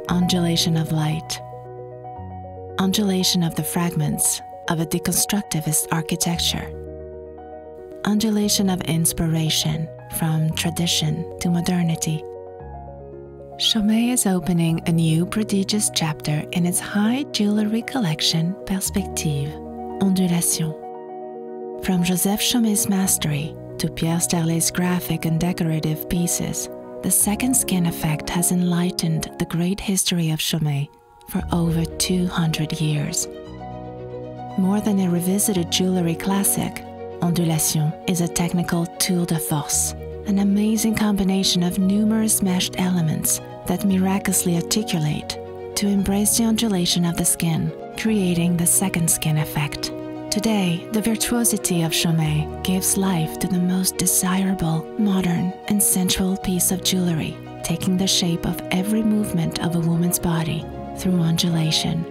Ondulation of light. Ondulation of the fragments of a deconstructivist architecture. Ondulation of inspiration from tradition to modernity. Chaumet is opening a new prodigious chapter in its high jewellery collection Perspective, Ondulation. From Joseph Chaumet's mastery to Pierre Sterlet's graphic and decorative pieces, the second skin effect has enlightened the great history of Chaumet for over 200 years. More than a revisited jewellery classic, Ondulation is a technical tour de force, an amazing combination of numerous meshed elements that miraculously articulate to embrace the ondulation of the skin, creating the second skin effect. Today, the virtuosity of Chaumet gives life to the most desirable, modern, and sensual piece of jewelry, taking the shape of every movement of a woman's body through ondulation.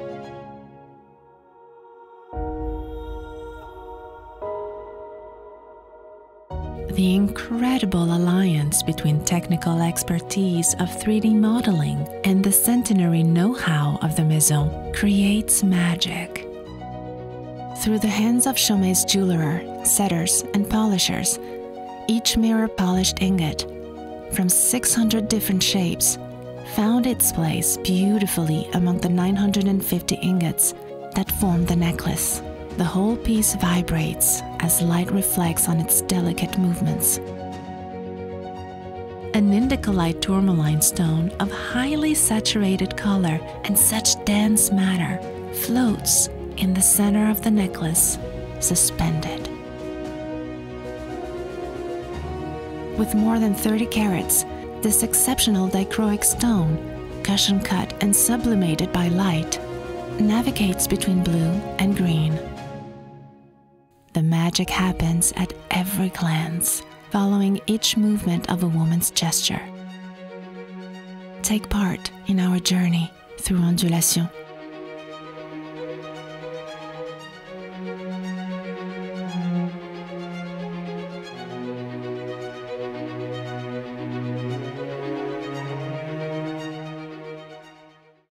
The incredible alliance between technical expertise of 3D modeling and the centenary know-how of the Maison creates magic. Through the hands of Chaumet's jeweler, setters, and polishers, each mirror-polished ingot, from 600 different shapes, found its place beautifully among the 950 ingots that form the necklace. The whole piece vibrates as light reflects on its delicate movements. An indicolite tourmaline stone of highly saturated color and such dense matter floats in the center of the necklace, suspended. With more than 30 carats, this exceptional dichroic stone, cushion cut and sublimated by light, navigates between blue and green. The magic happens at every glance, following each movement of a woman's gesture. Take part in our journey through Ondulation.